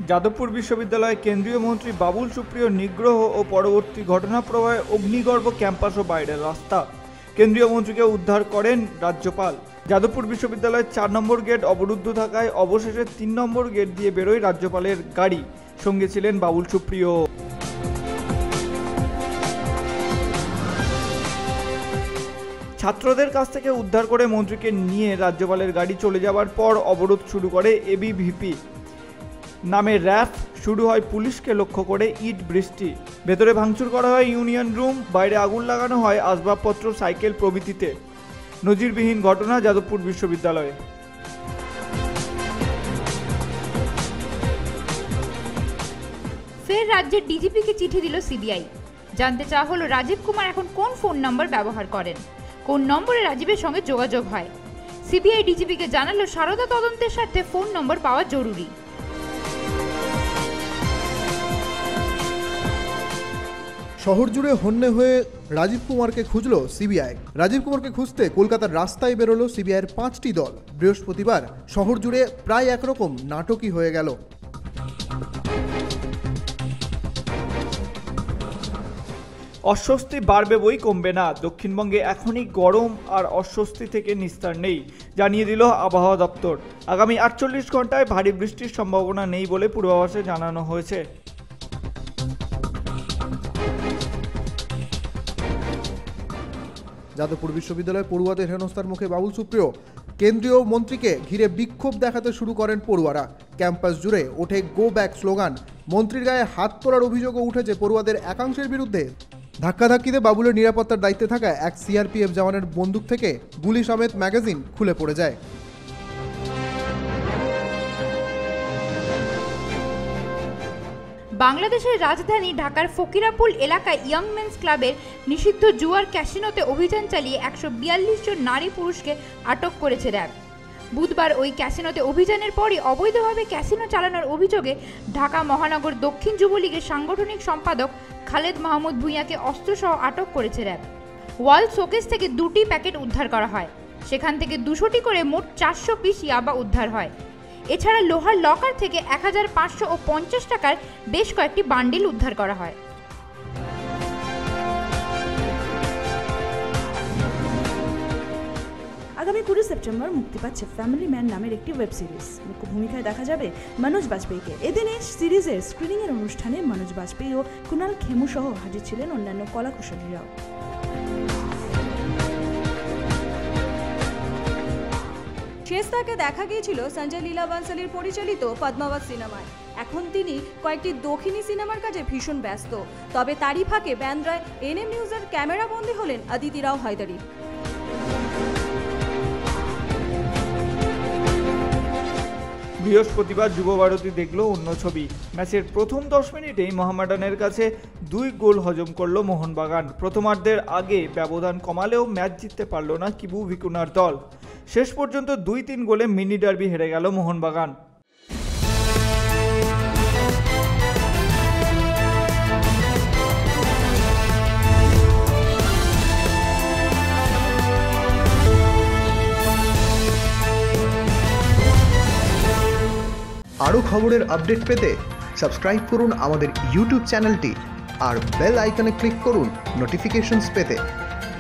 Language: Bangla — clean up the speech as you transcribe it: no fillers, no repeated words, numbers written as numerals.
যাদবপুর বিশ্ববিদ্যালয়ে কেন্দ্রীয় মন্ত্রী বাবুল সুপ্রিয় নিগ্রহ ও পরবর্তী ঘটনাপ্রবাহে অগ্নিগর্ভ ক্যাম্পাস ও বাইরের রাস্তা। কেন্দ্রীয় মন্ত্রীকে উদ্ধার করেন রাজ্যপাল। যাদবপুর বিশ্ববিদ্যালয়ের 4 নম্বর গেট অবরুদ্ধ থাকায় অবশেষে 3 নম্বর গেট দিয়ে বেরোয় রাজ্যপালের গাড়ি। সঙ্গে ছিলেন বাবুল সুপ্রিয়। ছাত্রদের কাছ থেকে উদ্ধার করে মন্ত্রীকে নিয়ে রাজ্যপালের গাড়ি চলে যাওয়ার পর অবরোধ শুরু করে এবিভিপি নামে র্যাফ। শুরু হয় পুলিশকে লক্ষ্য করে ইট বৃষ্টি। ভেতরে ভাঙচুর করা হয় ইউনিয়ন রুম, বাইরে আগুন লাগানো হয় আসবাবপত্র, সাইকেল প্রভৃতিতে। নজিরবিহীন ঘটনা যাদবপুর বিশ্ববিদ্যালয়ে। ফের রাজ্যের ডিজিপিকে চিঠি দিল সিবিআই। জানতে চাওয়া হলো রাজীব কুমার এখন কোন ফোন নম্বর ব্যবহার করেন, কোন নম্বরে রাজীবের সঙ্গে যোগাযোগ হয়। সিবিআই ডিজিপিকে জানালো সারদা তদন্তের স্বার্থে ফোন নম্বর পাওয়া জরুরি। শহর জুড়ে হন্যে হয়ে রাজীব কুমারকে খুঁজল সিবিআই। রাজীব কুমারকে খুঁজতে কলকাতার রাস্তায় বেরোলো সিবিআইয়ের 5টি দল। বৃহস্পতিবার শহর জুড়ে প্রায় একরকম নাটকই হয়ে গেল। অস্বস্তি বাড়বে বই কমবে না। দক্ষিণবঙ্গে এখনই গরম আর অস্বস্তি থেকে নিস্তার নেই, জানিয়ে দিল আবহাওয়া দপ্তর। আগামী 48 ঘন্টায় ভারী বৃষ্টির সম্ভাবনা নেই বলে পূর্বাভাসে জানানো হয়েছে। যাদবপুর বিশ্ববিদ্যালয় পড়ুয়াদের হেনস্থার মুখে বাবুল সুপ্রিয়। কেন্দ্রীয় মন্ত্রীকে ঘিরে বিক্ষোভ দেখাতে শুরু করেন পড়ুয়ারা। ক্যাম্পাস জুড়ে ওঠে গো ব্যাক স্লোগান। মন্ত্রীর গায়ে হাত তোলার অভিযোগও উঠেছে পড়ুয়াদের একাংশের বিরুদ্ধে। ধাক্কাধাক্কিতে বাবুলের নিরাপত্তার দায়িত্বে থাকা এক সিআরপিএফ জওয়ানের বন্দুক থেকে গুলি সমেত ম্যাগাজিন খুলে পড়ে যায়। বাংলাদেশের রাজধানী ঢাকার ফকিরাপুল এলাকায় ইয়ং মেন্স ক্লাবের নিষিদ্ধ জুয়ার ক্যাসিনোতে অভিযান চালিয়ে 142 জন নারী পুরুষকে আটক করেছে র্যাব। বুধবার ওই ক্যাসিনোতে অভিযানের পরই অবৈধভাবে ক্যাসিনো চালানোর অভিযোগে ঢাকা মহানগর দক্ষিণ যুবলীগের সাংগঠনিক সম্পাদক খালেদ মাহমুদ ভূঁইয়াকে অস্ত্রসহ আটক করেছে র্যাব। ওয়াল শোকেস থেকে 2টি প্যাকেট উদ্ধার করা হয়। সেখান থেকে 200টি করে মোট 400 পিস ইয়াবা উদ্ধার হয়। এছাড়া লোহার লকার থেকে 1550 টাকার বেশ কয়েকটি বান্ডিল উদ্ধার করা হয়। আগামী 20 সেপ্টেম্বর মুক্তি পাচ্ছে ফ্যামিলি ম্যান নামের একটি ওয়েব সিরিজ। মুখ্য ভূমিকায় দেখা যাবে মনোজ বাজপেয়ীকে। এদিন এই সিরিজের স্ক্রিনিংয়ের অনুষ্ঠানে মনোজ বাজপেয়ী ও কুণাল খেমু সহ হাজির ছিলেন অন্যান্য কলাকুশলীরাও। শেষ তাকে দেখা গিয়েছিল সঞ্জয় লীলা বানসালির পরিচালিত পদ্মাবত সিনেমায়। এখন তিনি কয়েকটি দক্ষিণী সিনেমার কাজে ভীষণ ব্যস্ত। তবে তারই ফাঁকে ব্যান্ড্রায় এনএম নিউজের ক্যামেরা বন্দী হলেন অদিতি রাও হায়দারি। বৃহস্পতিবার যুবভারতী দেখল অন্য ছবি। ম্যাচের প্রথম 10 মিনিটেই মোহামেডানের কাছে 2 গোল হজম করল মোহনবাগান। প্রথমার্ধের আগে ব্যবধান কমালেও ম্যাচ জিততে পারল না কিবু ভিকুনার দল। শেষ পর্যন্ত 2-3 গোলে মিনি ডার্বি হেরে গেল মোহনবাগান। আরও খবরের আপডেট পেতে সাবস্ক্রাইব করুন আমাদের ইউটিউব চ্যানেলটি আর বেল আইকনে ক্লিক করুন নোটিফিকেশনস পেতে।